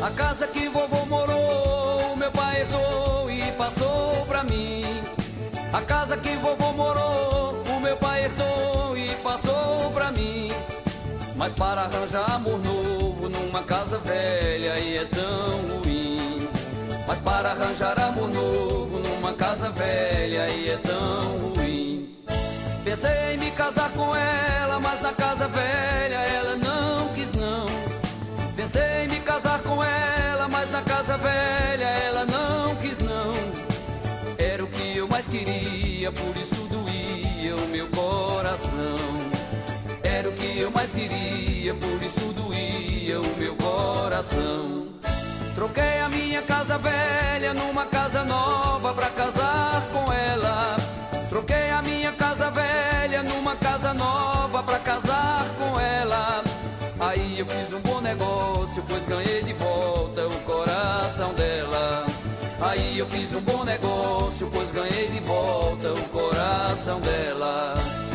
A casa que vovô morou, meu pai herdou e passou pra mim. A casa que vovô morou, o meu pai herdou e passou pra mim. Mas para arranjar amor novo numa casa velha aí é tão ruim. Mas para arranjar amor novo numa casa velha aí é tão ruim. Pensei em me casar com ela, mas na casa velha ela não quis não. Pensei em me casar com ela, mas na casa velha ela não quis não. Era o que eu mais queria, por isso doía o meu coração. Era o que eu mais queria, por isso doía o meu coração. Troquei a minha casa velha numa casa nova pra casar com ela. Troquei a minha casa velha numa casa nova pra casar com ela. Aí eu fiz um bom negócio, pois ganhei de volta o coração dela. Aí eu fiz um bom negócio, pois ganhei de volta o coração dela.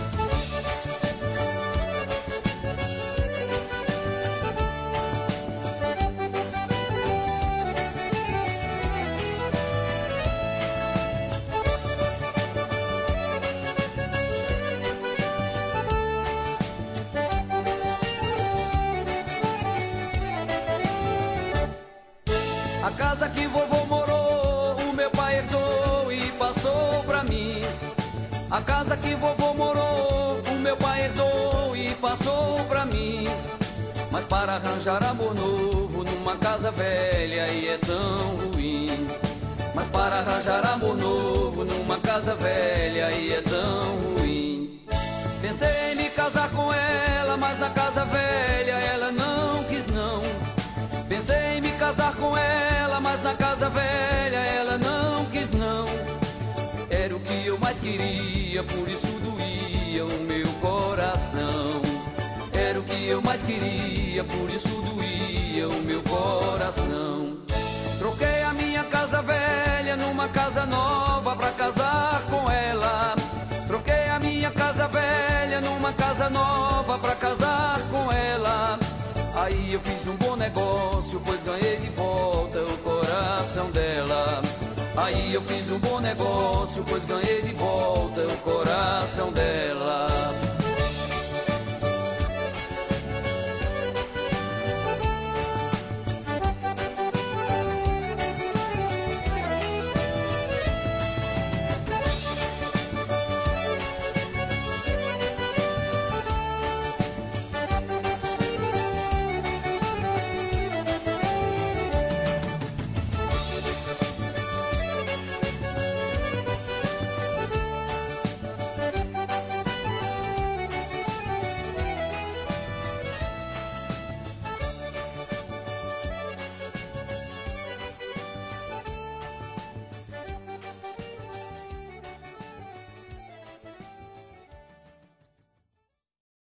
A casa que vovô morou, o meu pai herdou e passou pra mim. A casa que vovô morou, o meu pai herdou e passou pra mim. Mas para arranjar amor novo numa casa velha aí é tão ruim. Mas para arranjar amor novo numa casa velha aí é tão ruim. Pensei em me casar com ela, mas na casa velha ela não quis não. Pensei em me casar com ela, mas na casa velha ela não quis não. Era o que eu mais queria, por isso doía o meu coração. Era o que eu mais queria, por isso doía o meu coração. Troquei a minha casa velha numa casa nova pra casar com ela. Troquei a minha casa velha numa casa nova pra casar com ela. Aí eu fiz um bom negócio, pois ganhei de volta o coração dela. Aí eu fiz um bom negócio, pois ganhei de volta